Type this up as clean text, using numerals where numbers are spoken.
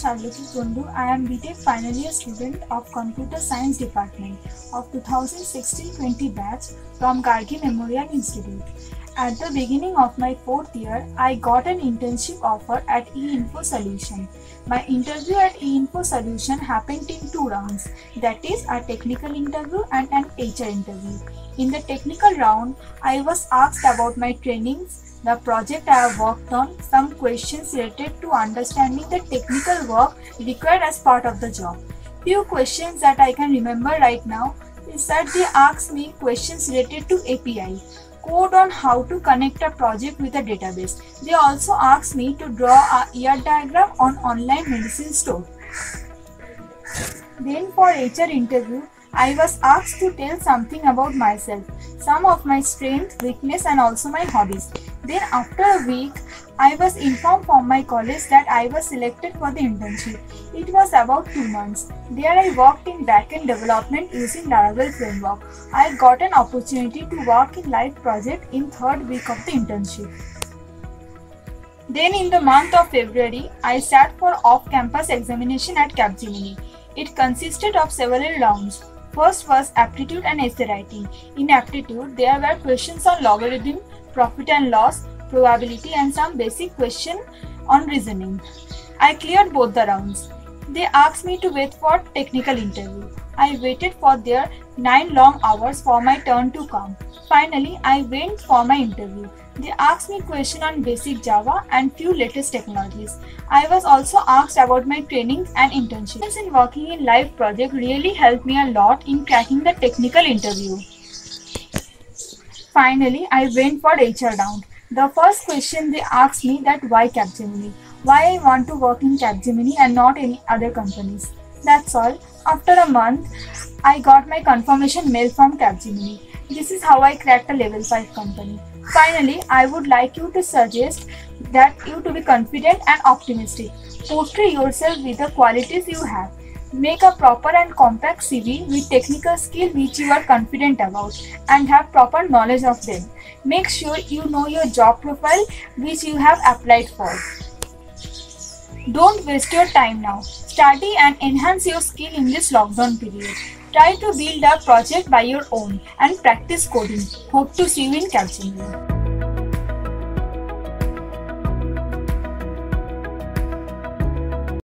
Shalaki Kundu. I am BTech final year student of Computer Science Department of 2016-20 batch from Gargi Memorial Institute. At the beginning of my 4th year, I got an internship offer at eInfo Solution. My interview at eInfo Solution happened in 2 rounds, that is a technical interview and an HR interview. In the technical round, I was asked about my trainings, the project I have worked on, some questions related to understanding the technical work required as part of the job. Few questions that I can remember right now is that they asked me questions related to API, code on how to connect a project with a database. They also asked me to draw a ER diagram on online medicine store. Then for HR interview, I was asked to tell something about myself, some of my strengths, weakness and also my hobbies. Then after a week, I was informed from my college that I was selected for the internship. It was about 2 months. There I worked in backend development using Laravel framework. I got an opportunity to work in live project in 3rd week of the internship. Then in the month of February, I sat for off-campus examination at Capgemini. It consisted of several rounds. First was aptitude and essay writing. In aptitude, there were questions on logarithm, profit and loss, probability and some basic question on reasoning. I cleared both the rounds. They asked me to wait for technical interview. I waited for their 9 long hours for my turn to come. Finally, I went for my interview. They asked me questions on basic Java and few latest technologies. I was also asked about my trainings and internships. In working in live project really helped me a lot in cracking the technical interview. Finally, I went for HR round. The first question they asked me that why Capgemini? Why I want to work in Capgemini and not any other companies. That's all. After a month, I got my confirmation mail from Capgemini. This is how I cracked a level 5 company. Finally, I would like you to suggest that you to be confident and optimistic. Portray yourself with the qualities you have. Make a proper and compact CV with technical skill which you are confident about and have proper knowledge of them. Make sure you know your job profile which you have applied for. Don't waste your time now. Study and enhance your skill in this lockdown period. Try to build a project by your own and practice coding. Hope to see you in Capgemini.